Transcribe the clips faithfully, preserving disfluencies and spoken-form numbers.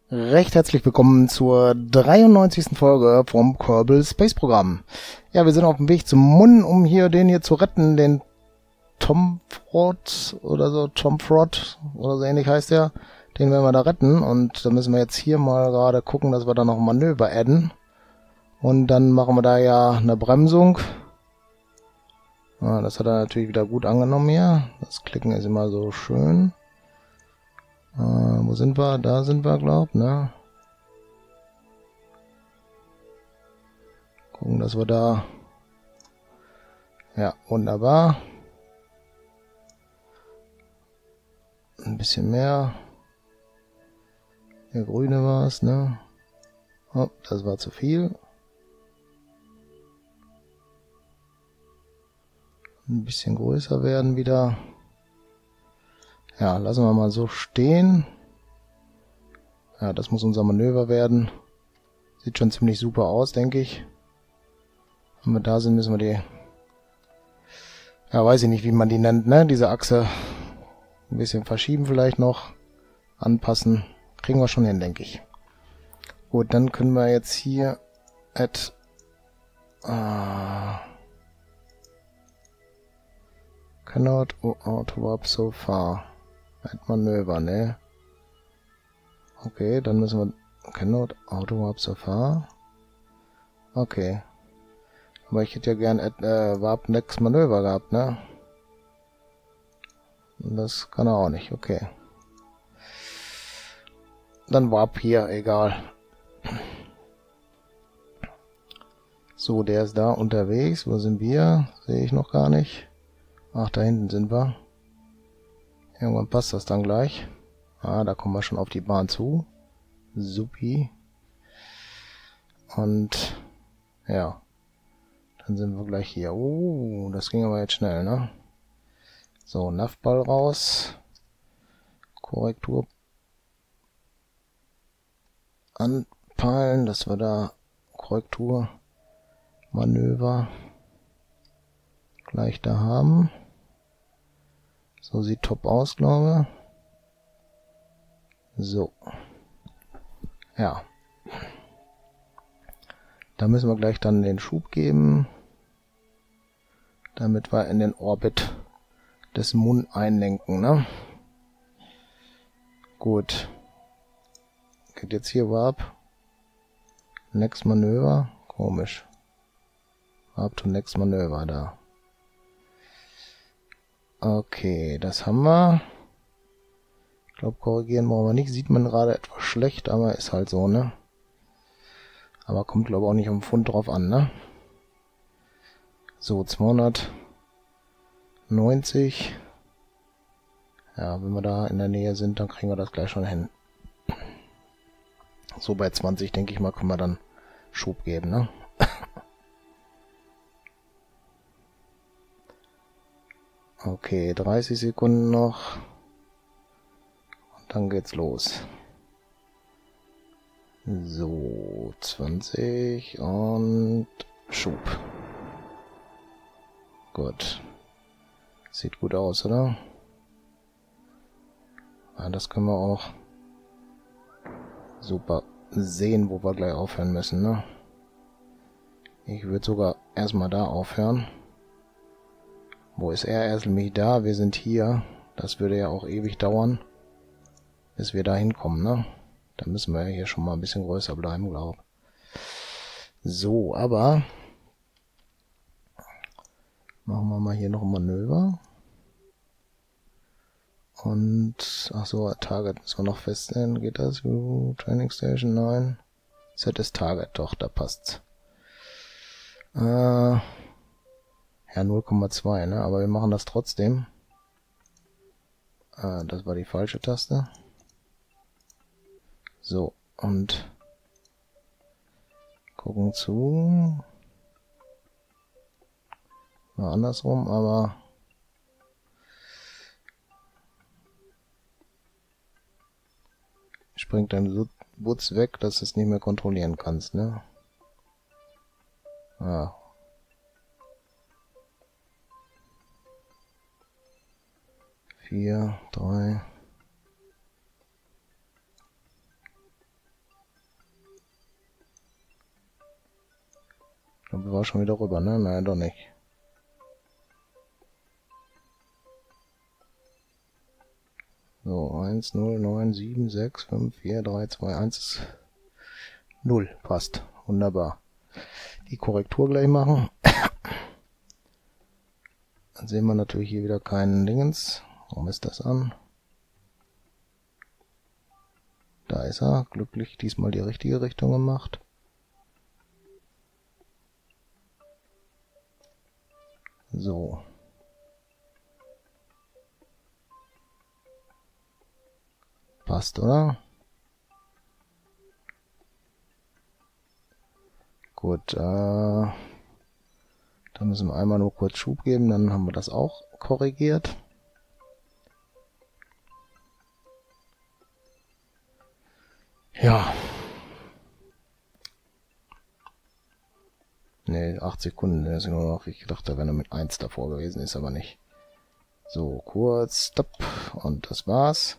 Recht herzlich willkommen zur dreiundneunzigsten Folge vom Kerbal Space Programm. Ja, wir sind auf dem Weg zum Mund, um hier den hier zu retten, den Tom Frot oder so, Tom Frot oder so ähnlich heißt der. Den werden wir da retten und da müssen wir jetzt hier mal gerade gucken, dass wir da noch ein Manöver adden. Und dann machen wir da ja eine Bremsung. Ja, das hat er natürlich wieder gut angenommen hier. Das Klicken ist immer so schön. Äh, wo sind wir? Da sind wir, glaub, ne? Gucken, dass wir da... Ja, wunderbar. Ein bisschen mehr. Der grüne war es, ne? Oh, das war zu viel. Ein bisschen größer werden wieder. Ja, lassen wir mal so stehen. Ja, das muss unser Manöver werden. Sieht schon ziemlich super aus, denke ich. Wenn wir da sind, müssen wir die... Ja, weiß ich nicht, wie man die nennt, ne? Diese Achse ein bisschen verschieben vielleicht noch. Anpassen. Kriegen wir schon hin, denke ich. Gut, dann können wir jetzt hier at... Uh, cannot auto warp so far. At Manöver, ne? Okay, dann müssen wir... Cannot auto warp so far. Okay. Aber ich hätte ja gern at, äh, warp next Manöver gehabt, ne? Und das kann er auch nicht, okay. Dann warp hier, egal. So, der ist da unterwegs. Wo sind wir? Sehe ich noch gar nicht. Ach, da hinten sind wir. Irgendwann passt das dann gleich. Ah, da kommen wir schon auf die Bahn zu. Supi. Und ja, dann sind wir gleich hier. Oh, das ging aber jetzt schnell, ne? So, Navball raus. Korrektur anpeilen, dass wir da Korrektur Manöver gleich da haben. So sieht top aus, glaube ich. So. Ja. Da müssen wir gleich dann den Schub geben, damit wir in den Orbit des Mun einlenken, ne? Gut. Geht jetzt hier Warp. Next Manöver. Komisch. Warp to Next Manöver da. Okay, das haben wir. Ich glaube, korrigieren brauchen wir nicht. Sieht man gerade etwas schlecht, aber ist halt so, ne? Aber kommt, glaube ich, auch nicht um Pfund drauf an, ne? So, zweihundertneunzig. Ja, wenn wir da in der Nähe sind, dann kriegen wir das gleich schon hin. So, bei zwanzig, denke ich mal, können wir dann Schub geben, ne? Okay, dreißig Sekunden noch. Und dann geht's los. So, zwanzig und Schub. Gut. Sieht gut aus, oder? Ja, das können wir auch super sehen, wo wir gleich aufhören müssen, ne? Ich würde sogar erstmal da aufhören. Wo ist er? Er ist nämlich da. Wir sind hier. Das würde ja auch ewig dauern, bis wir da hinkommen, ne? Da müssen wir ja hier schon mal ein bisschen größer bleiben, glaube ich. So, aber machen wir mal hier noch ein Manöver. Und, ach so, Target müssen wir noch feststellen. Geht das? Training Station? Nein. Set ist Target, doch, da passt's. Äh, ja, null Komma zwei, ne? Aber wir machen das trotzdem. Äh, das war die falsche Taste. So, und gucken zu. War andersrum, aber springt dein Wutz weg, dass du es nicht mehr kontrollieren kannst, ne? Ah. Vier, drei. war schon wieder rüber, ne? Nein, doch nicht. So, eins, null, neun, sieben, sechs, fünf, vier, drei, zwei, eins, null. Passt. Wunderbar. Die Korrektur gleich machen. Dann sehen wir natürlich hier wieder keinen Dingens. Warum ist das an? Da ist er. Glücklich diesmal die richtige Richtung gemacht. So. Passt, oder? Gut, äh, da müssen wir einmal nur kurz Schub geben, dann haben wir das auch korrigiert. Ja. Ne, acht Sekunden, das ist nur noch, ich dachte, da wäre mit eins davor gewesen, ist aber nicht. So, kurz, stopp, und das war's.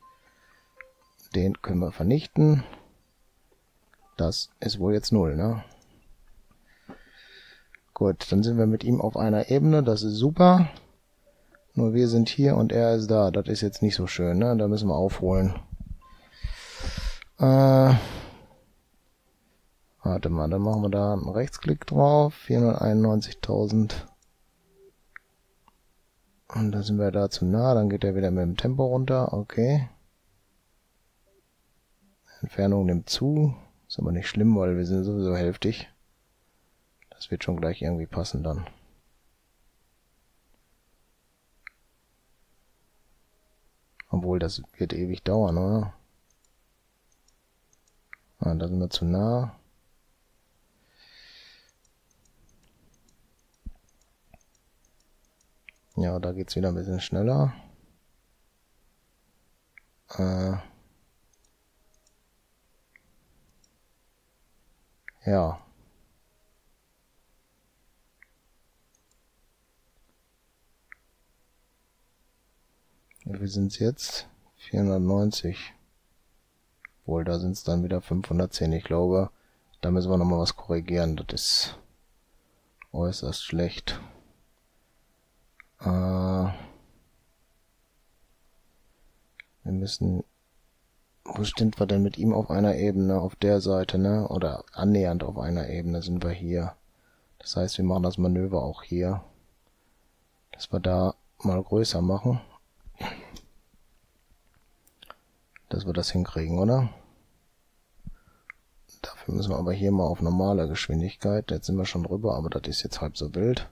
Den können wir vernichten. Das ist wohl jetzt null, ne? Gut, dann sind wir mit ihm auf einer Ebene, das ist super. Nur wir sind hier und er ist da, das ist jetzt nicht so schön, ne? Da müssen wir aufholen. Äh, warte mal, dann machen wir da einen Rechtsklick drauf, vierhunderteinundneunzigtausend. Und da sind wir da zu nah, dann geht er wieder mit dem Tempo runter, okay. Entfernung nimmt zu, ist aber nicht schlimm, weil wir sind sowieso hälftig. Das wird schon gleich irgendwie passen dann. Obwohl, das wird ewig dauern, oder? Ah, da sind wir zu nah. Ja, da geht's wieder ein bisschen schneller. Äh ja. Wie viel sind es jetzt? vierhundertneunzig. Wohl, da sind es dann wieder fünfhundertzehn. Ich glaube, da müssen wir nochmal was korrigieren. Das ist äußerst schlecht. Äh, wir müssen... Wo sind wir denn mit ihm auf einer Ebene? Auf der Seite, ne? Oder annähernd auf einer Ebene sind wir hier. Das heißt, wir machen das Manöver auch hier. Dass wir da mal größer machen. Dass wir das hinkriegen, oder? Dafür müssen wir aber hier mal auf normale Geschwindigkeit. Jetzt sind wir schon drüber, aber das ist jetzt halb so wild.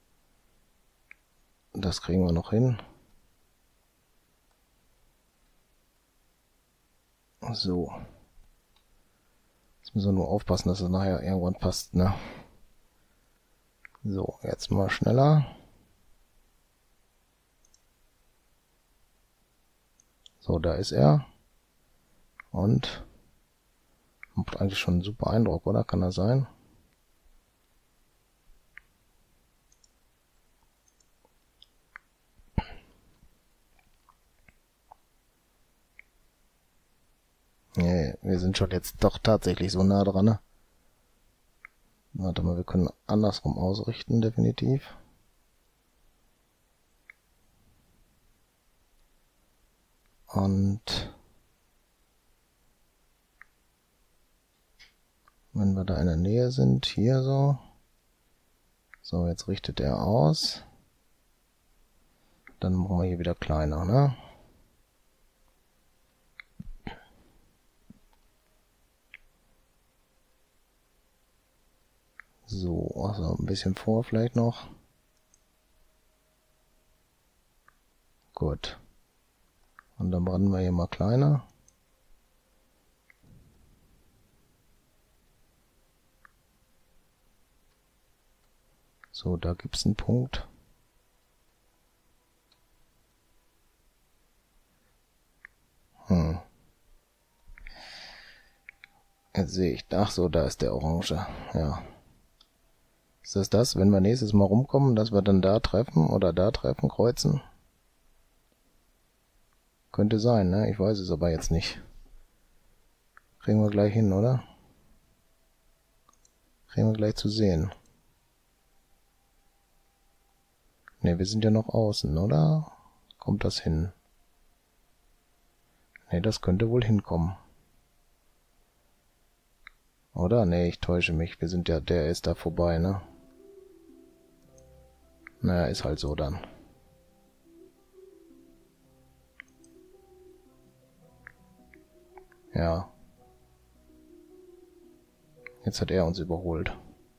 Das kriegen wir noch hin. So. Jetzt müssen wir nur aufpassen, dass es nachher irgendwann passt, ne? So, jetzt mal schneller. So, da ist er. Und macht eigentlich schon einen super Eindruck, oder? Kann das sein? Nee, wir sind schon jetzt doch tatsächlich so nah dran, ne? Warte mal, wir können andersrum ausrichten, definitiv. Und wenn wir da in der Nähe sind, hier so. So, jetzt richtet er aus. Dann machen wir hier wieder kleiner, ne? So, also ein bisschen vor vielleicht noch. Gut. Und dann brennen wir hier mal kleiner. So, da gibt es einen Punkt. Hm. Jetzt sehe ich, ach so, da ist der Orange. Ja. Ist das das, wenn wir nächstes Mal rumkommen, dass wir dann da treffen oder da treffen, kreuzen? Könnte sein, ne? Ich weiß es aber jetzt nicht. Kriegen wir gleich hin, oder? Kriegen wir gleich zu sehen. Ne, wir sind ja noch außen, oder? Kommt das hin? Ne, das könnte wohl hinkommen. Oder? Ne, ich täusche mich. Wir sind ja, der ist da vorbei, ne? Naja, ist halt so dann. Ja. Jetzt hat er uns überholt.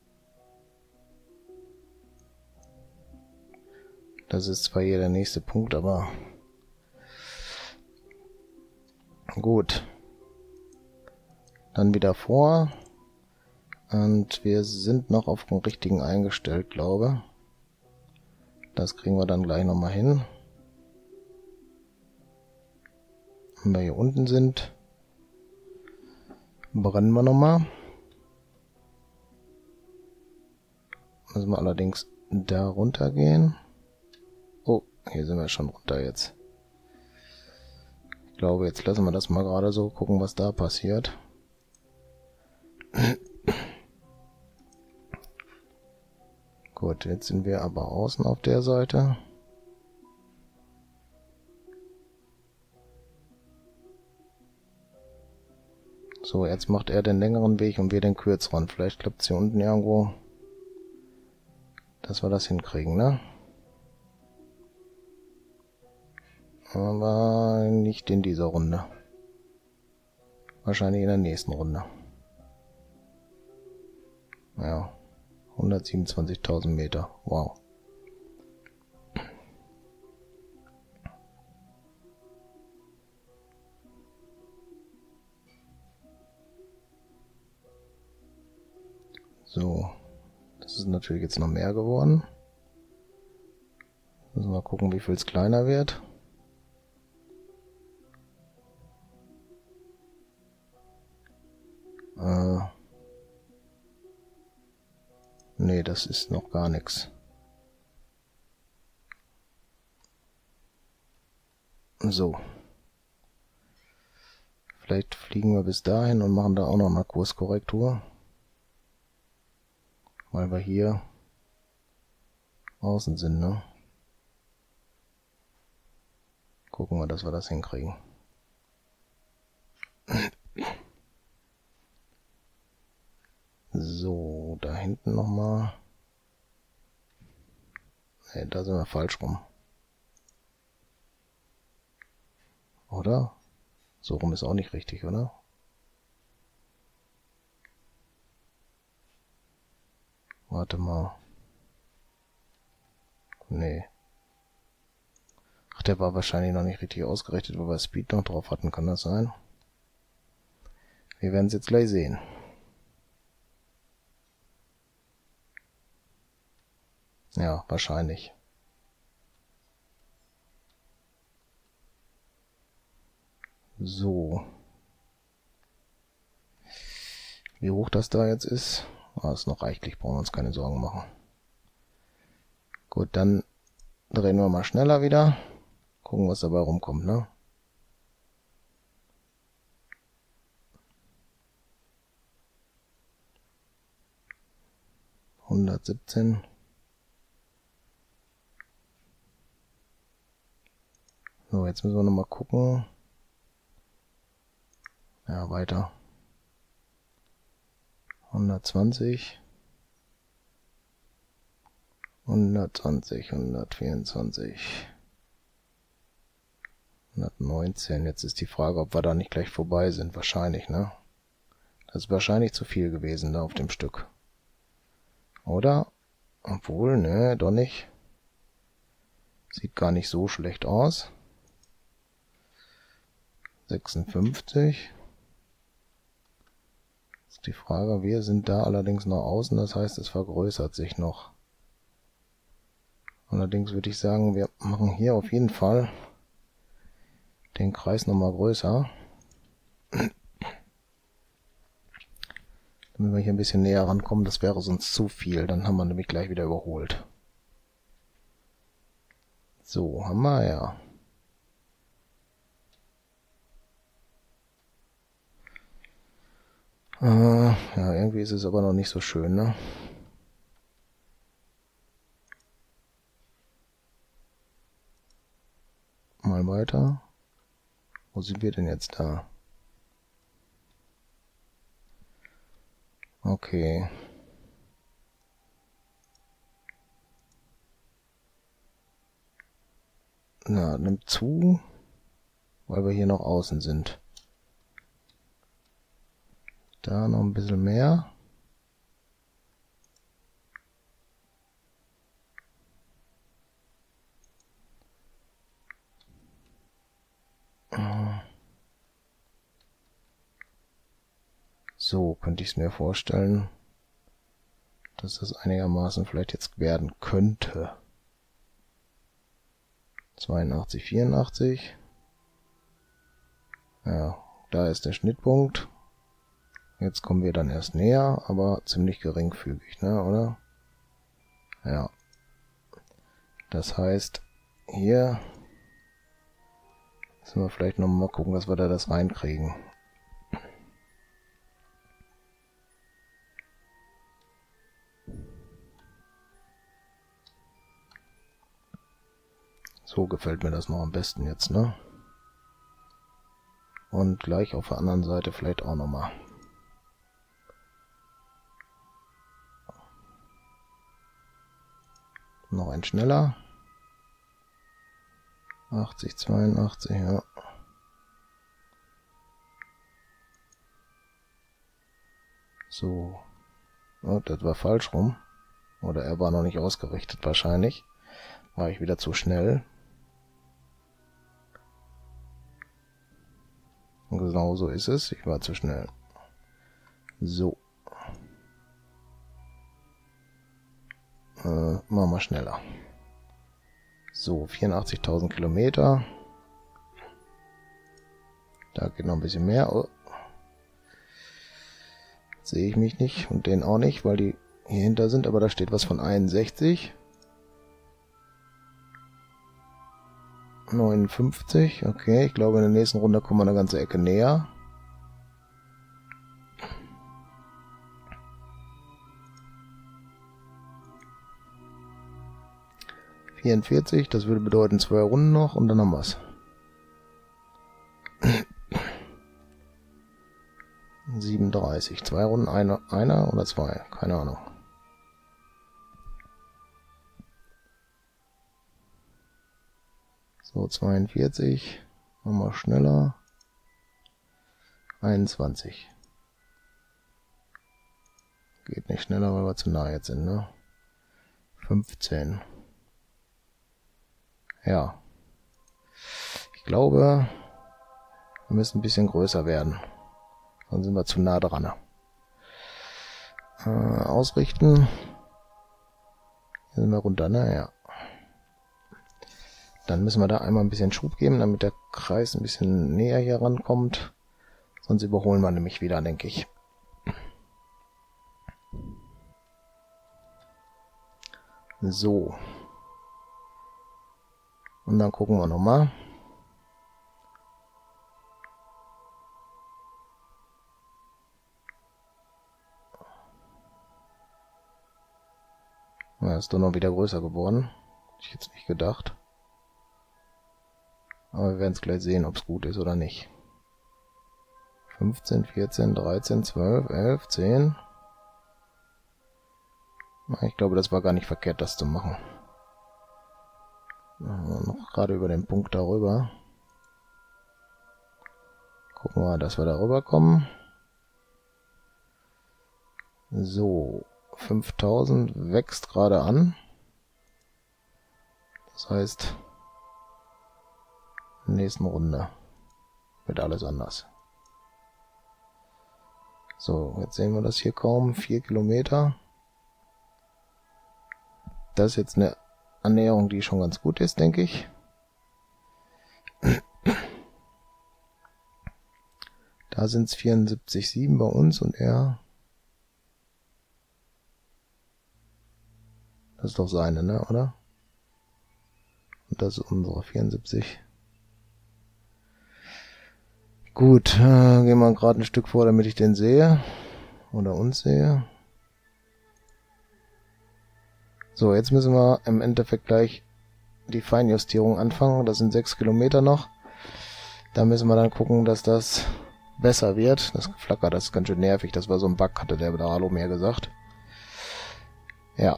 Das ist zwar hier der nächste Punkt, aber gut. Dann wieder vor. Und wir sind noch auf dem richtigen eingestellt, glaube. Das kriegen wir dann gleich nochmal hin. Wenn wir hier unten sind, brennen wir nochmal. Müssen wir allerdings da runter gehen. Oh, hier sind wir schon runter jetzt. Ich glaube, jetzt lassen wir das mal gerade so, gucken, was da passiert. Gut, jetzt sind wir aber außen auf der Seite. So, jetzt macht er den längeren Weg und wir den kürzeren. Vielleicht klappt es hier unten irgendwo, dass wir das hinkriegen, ne? Aber nicht in dieser Runde. Wahrscheinlich in der nächsten Runde. Ja, hundertsiebenundzwanzigtausend Meter. Wow. So, das ist natürlich jetzt noch mehr geworden. Müssen wir mal gucken, wie viel es kleiner wird. Äh, nee, das ist noch gar nichts. So. Vielleicht fliegen wir bis dahin und machen da auch noch eine Kurskorrektur. Weil wir hier außen sind, ne? Gucken wir, dass wir das hinkriegen. So, da hinten nochmal. Ne, da sind wir falsch rum. Oder? So rum ist auch nicht richtig, oder? Warte mal. Nee. Ach, der war wahrscheinlich noch nicht richtig ausgerichtet, weil wir Speed noch drauf hatten. Kann das sein? Wir werden es jetzt gleich sehen. Ja, wahrscheinlich. So. Wie hoch das da jetzt ist, ah, ist noch reichlich, brauchen wir uns keine Sorgen machen. Gut, dann drehen wir mal schneller wieder. Gucken, was dabei rumkommt, ne? hundertsiebzehn. So, jetzt müssen wir noch mal gucken. Ja, weiter. hundertzwanzig. hundertzwanzig, hundertvierundzwanzig. hundertneunzehn. Jetzt ist die Frage, ob wir da nicht gleich vorbei sind. Wahrscheinlich, ne? Das ist wahrscheinlich zu viel gewesen da auf dem Stück. Oder? Obwohl, ne, doch nicht. Sieht gar nicht so schlecht aus. sechsundfünfzig. Ist die Frage, wir sind da allerdings noch außen, das heißt, es vergrößert sich noch. Allerdings würde ich sagen, wir machen hier auf jeden Fall den Kreis nochmal größer. Damit wir hier ein bisschen näher rankommen, das wäre sonst zu viel, dann haben wir nämlich gleich wieder überholt. So, haben wir ja. Äh, ja, irgendwie ist es aber noch nicht so schön, ne? mal weiter. Wo sind wir denn jetzt da? Okay. Na, nimmt zu, weil wir hier noch außen sind. Da noch ein bisschen mehr. So könnte ich es mir vorstellen, dass das einigermaßen vielleicht jetzt werden könnte. zweiundachtzig, vierundachtzig. Ja, da ist der Schnittpunkt. Jetzt kommen wir dann erst näher, aber ziemlich geringfügig, ne, oder? Ja. Das heißt, hier müssen wir vielleicht noch mal gucken, dass wir da das reinkriegen. So gefällt mir das noch am besten jetzt, ne? Und gleich auf der anderen Seite vielleicht auch nochmal. Noch ein schneller. achtzig, zweiundachtzig, ja. So. Oh, das war falsch rum. Oder er war noch nicht ausgerichtet wahrscheinlich. War ich wieder zu schnell. Und genau so ist es. Ich war zu schnell. So. Äh, machen wir schneller. So, vierundachtzigtausend Kilometer. Da geht noch ein bisschen mehr. Oh. Sehe ich mich nicht und den auch nicht, weil die hier hinter sind. Aber da steht was von einundsechzig. neunundfünfzig, okay, ich glaube in der nächsten Runde kommen wir eine ganze Ecke näher. vierundvierzig, das würde bedeuten zwei Runden noch und dann haben wir es. siebenunddreißig, zwei Runden, einer, einer oder zwei, keine Ahnung. So, zweiundvierzig, machen wir schneller. einundzwanzig. Geht nicht schneller, weil wir zu nah jetzt sind, ne? fünfzehn. Ja. Ich glaube, wir müssen ein bisschen größer werden. Dann sind wir zu nah dran. Äh, ausrichten. Hier sind wir runter, ne? Ja. Dann müssen wir da einmal ein bisschen Schub geben, damit der Kreis ein bisschen näher hier rankommt. Sonst überholen wir nämlich wieder, denke ich. So. Und dann gucken wir nochmal. Ja, ist doch noch wieder größer geworden. Hätte ich jetzt nicht gedacht. Aber wir werden es gleich sehen, ob es gut ist oder nicht. fünfzehn, vierzehn, dreizehn, zwölf, elf, zehn. Ich glaube, das war gar nicht verkehrt, das zu machen. Noch gerade über den Punkt darüber. Gucken wir, dass wir darüber kommen. So, fünftausend wächst gerade an. Das heißt, in der nächsten Runde wird alles anders. So, jetzt sehen wir das hier kaum. vier Kilometer. Das ist jetzt eine Annäherung, die schon ganz gut ist, denke ich. Da sind es vierundsiebzig Komma sieben bei uns und er... Das ist doch seine, ne, oder? Und das ist unsere vierundsiebzig. Gut, äh, gehen wir gerade ein Stück vor, damit ich den sehe. Oder uns sehe. So, jetzt müssen wir im Endeffekt gleich die Feinjustierung anfangen. Das sind sechs Kilometer noch. Da müssen wir dann gucken, dass das besser wird. Das Flacker, das ist ganz schön nervig. Das war so ein Bug, hatte der Bedalo mehr gesagt. Ja.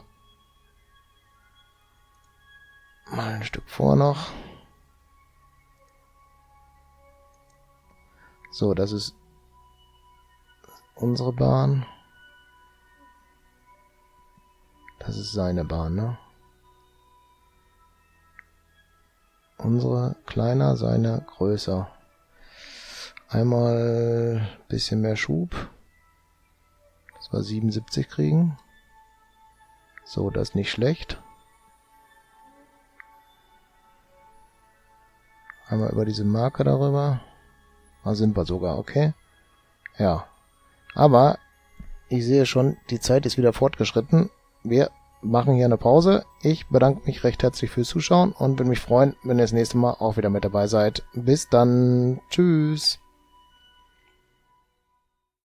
Mal ein Stück vor noch. So, das ist unsere Bahn. Das ist seine Bahn, ne? Unsere kleiner, seine größer. Einmal ein bisschen mehr Schub. Das war siebenundsiebzig kriegen. So, das ist nicht schlecht. Einmal über diese Marke darüber. Da sind wir sogar, okay. Ja. Aber ich sehe schon, die Zeit ist wieder fortgeschritten. Wir machen hier eine Pause. Ich bedanke mich recht herzlich fürs Zuschauen und würde mich freuen, wenn ihr das nächste Mal auch wieder mit dabei seid. Bis dann. Tschüss.